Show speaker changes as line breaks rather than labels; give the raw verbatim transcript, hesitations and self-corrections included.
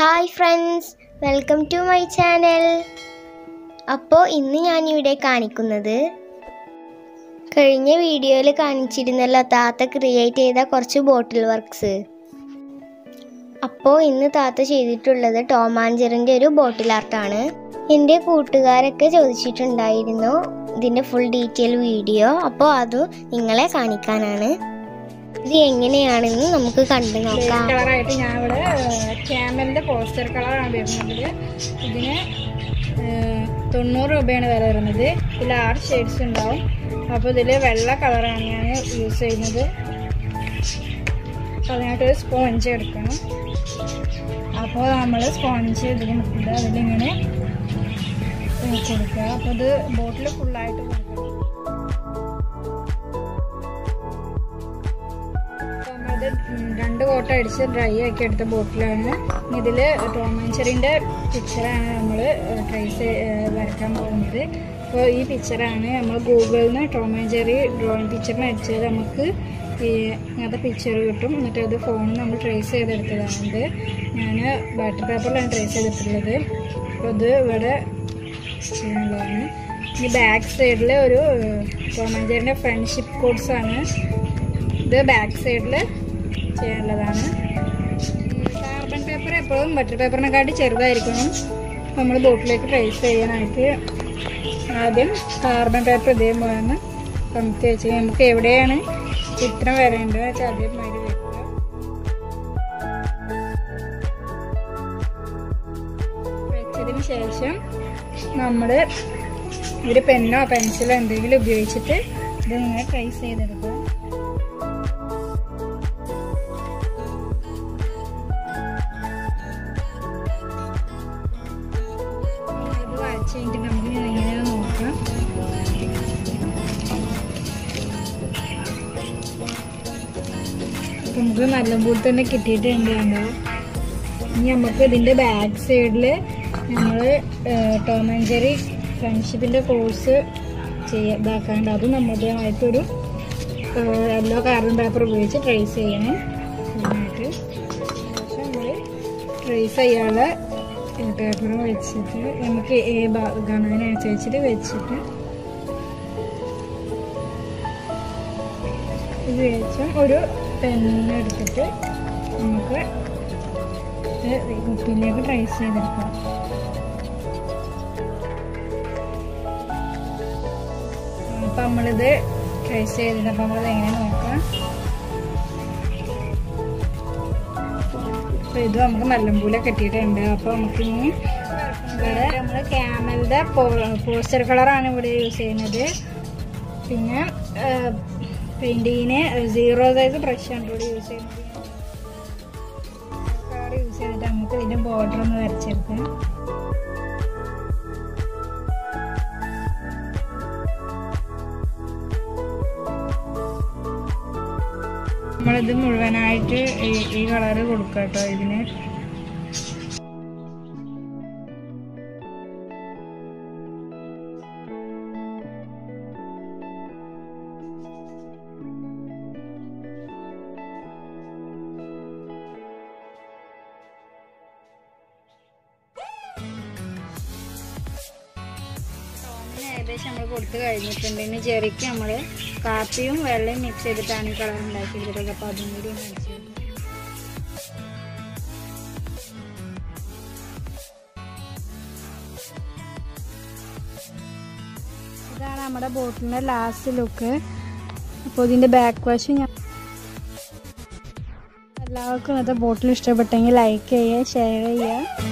Hi friends, welcome to my channel. അപ്പോൾ ഇന്ന് ഞാൻ ഇവിടെ കാണിക്കുന്നത് കഴിഞ്ഞ വീഡിയോയിൽ കാണിച്ചിരുന്നല്ലോ താത്ത ക്രിയേറ്റ് ചെയ്ത കുറച്ച് ബോട്ടിൽ വർക്ക്സ്. അപ്പോൾ ഇന്ന് താത്ത ചെയ്തിട്ടുള്ളത് ടോം ആൻഡ് ജെറിന്റെ ഒരു ബോട്ടിൽ ആർട്ടാണ്. എൻ്റെ കൂട്ടുകാരൊക്കെ ചോദിച്ചിട്ടുണ്ടായിരുന്നു ഇതിന്റെ ഫുൾ ഡീറ്റെയിൽ വീഡിയോ. അപ്പോൾ അത് നിങ്ങളെ കാണിക്കാനാണ്. ഇത് എങ്ങനെയാണെന്ന് നമുക്ക് കണ്ടു നോക്കാം.
കളറായിട്ട് ഞാൻ ഇവിടെ ക്യാമലിൻ്റെ പോസ്റ്റർ കളറാണ് വരുന്നത്. ഇതിന് തൊണ്ണൂറ് രൂപയാണ് വില വരുന്നത്. ഇതിൽ ആറ് ഷെയ്ഡ്സ് ഉണ്ടാവും. അപ്പോൾ ഇതിൽ വെള്ള കളറാണ് ഞാൻ യൂസ് ചെയ്യുന്നത്. അതിനായിട്ടൊരു സ്പോഞ്ച് എടുക്കണം. അപ്പോൾ നമ്മൾ സ്പോഞ്ച് ഇതിൽ മുക്കിട്ട് അതിലിങ്ങനെ കൊടുക്കുക. അപ്പോൾ ഇത് ബോട്ടിൽ ഫുള്ളായിട്ട് കൊടുക്കണം. രണ്ട് കോട്ട അടിച്ച് ഡ്രൈ ആക്കി എടുത്ത ബോട്ടിലാണ്. ഇതിൽ ടോം ആൻഡ് ജെറിന്റെ പിക്ചറാണ് നമ്മൾ ട്രേസ് വരയ്ക്കാൻ പോകുന്നത്. അപ്പോൾ ഈ പിക്ചറാണ് നമ്മൾ ഗൂഗിളിൽ നിന്ന് ടോം ആൻഡ് ജെറി ഡ്രോയിങ് പിക്ചറിന് അടിച്ചാൽ നമുക്ക് ഈ അങ്ങനത്തെ പിക്ചർ കിട്ടും. എന്നിട്ട് അത് ഫോണിൽ നമ്മൾ ട്രേസ് ചെയ്തെടുത്തതാണിത്. ഞാൻ ബട്ടർ പേപ്പറിലാണ് ട്രേസ് ചെയ്തിട്ടുള്ളത്. അപ്പോൾ ഇത് ഇവിടെ ചെയ്യാനുള്ളതാണ്. ഈ ബാക്ക് സൈഡിൽ ഒരു ടോം ആൻഡ് ജെറിന്റെ ഫ്രണ്ട്ഷിപ്പ് കോഡ്സാണ്. ഇത് ബാക്ക് സൈഡിൽ ചെയ്യാനുള്ളതാണ്. കാർബൺ പേപ്പർ എപ്പോഴും ബട്ടർ പേപ്പറിനെക്കാട്ടി ചെറുതായിരിക്കണം നമ്മൾ ബോട്ടിലേക്ക് ട്രേസ് ചെയ്യാനായിട്ട്. ആദ്യം കാർബൺ പേപ്പർ ഇതേപോലെ ഒന്ന് കമത്തി വെച്ച് നമുക്ക് എവിടെയാണ് ചിത്രം വരേണ്ടത് വെച്ചാൽ അതേമാതിരി വെക്കുക. വെച്ചതിന് ശേഷം നമ്മൾ ഒരു പെന്നോ പെൻസിലോ എന്തെങ്കിലും ഉപയോഗിച്ചിട്ട് ഇത് ഇങ്ങനെ ട്രേസ് ചെയ്തെടുക്കുക. കഴിഞ്ഞിട്ട് നമുക്ക് എങ്ങനെയാണ് നോക്കാം. നമുക്ക് നല്ലപോലെ തന്നെ കിട്ടിയിട്ടുണ്ട്. ഇനി നമുക്ക് ഇതിൻ്റെ ബാക്ക് സൈഡിൽ നമ്മൾ ടോം ആൻഡ് ജെറി ഫ്രണ്ട്ഷിപ്പിൻ്റെ കോഴ്സ് ചെയ്യാ ഇതാക്കാണ്ട് അതും നമ്മുടേതായിട്ടൊരു യെല്ലോ കാർബൺ പേപ്പർ ഉപയോഗിച്ച് ട്രേസ് ചെയ്യണം. അതിനായിട്ട് ശേഷം നമ്മൾ ട്രേസ് ചെയ്യാതെ പേപ്പർ വെച്ചിട്ട് നമുക്ക് ഏ ഭാഗമാണ് അതിനനുസരിച്ചിട്ട് വെച്ചിട്ട് ഇത് വെച്ചും ഒരു പെന്നെടുത്തിട്ട് നമുക്ക് കുപ്പിയിലേക്ക് ട്രേസ് ചെയ്തെടുക്കാം. അപ്പം നമ്മളിത് ട്രേസ് ചെയ്തിട്ട് അപ്പം നമ്മളിത് എങ്ങനെ നോക്കാം. അപ്പോൾ ഇത് നമുക്ക് നല്ലപോലെ കെട്ടിയിട്ടുണ്ട്. അപ്പോൾ നമുക്കിനി ഇവിടെ നമ്മൾ ക്യാമലിൻ്റെ പോസ്റ്റർ കളറാണ് ഇവിടെ യൂസ് ചെയ്യുന്നത്. പിന്നെ പെയിൻറ്റിങ്ങിന് സീറോ സൈസ് ബ്രഷാണ് ഇവിടെ യൂസ് ചെയ്യുന്നത്. കളർ യൂസ് ചെയ്തിട്ട് നമുക്ക് ഇതിൻ്റെ ബോർഡർ ഒന്ന് വരച്ചെടുക്കാം. നമ്മളിത് മുഴുവനായിട്ട് ഈ കളറ് കൊടുക്കാം കേട്ടോ. ഇതിന് ഏകദേശം നമ്മൾ കൊടുത്ത് കഴിഞ്ഞിട്ടുണ്ട്. ഇനി ജെറിക്ക് നമ്മൾ കാപ്പിയും വെള്ളയും മിക്സ് ചെയ്തിട്ടാണ് ഈ കളർ ഉണ്ടാക്കിയിട്ടുള്ളത്. അപ്പോൾ അതും കൂടി ഒന്ന് അടിച്ചു. ഇതാണ് നമ്മുടെ ബോട്ടിലിൻ്റെ ലാസ്റ്റ് ലുക്ക്. അപ്പോൾ ഇതിൻ്റെ ബാക്ക് വാഷ് ഞാൻ എല്ലാവർക്കും ഇന്നത്തെ ബോട്ടിൽ ഇഷ്ടപ്പെട്ടെങ്കിൽ ലൈക്ക് ചെയ്യുക, ഷെയർ ചെയ്യുക.